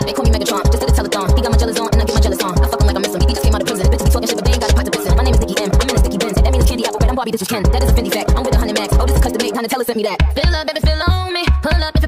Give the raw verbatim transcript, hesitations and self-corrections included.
they call me Megatron. Just did a telethon. He got my jealous on, and I get my jealous on. I fuck him like I miss him. He just came out of prison. Bitches be talking shit, but they ain't got a pot to piss in. My name is Nicki M. I'm in a sticky Benz. That means candy apple red. I'm Barbie, this is Ken. That is a Fendi fact. I'm with a hundred max. Oh, this is custom made. Kinda tell her sent me that. Fill up, baby, fill on me. Pull up.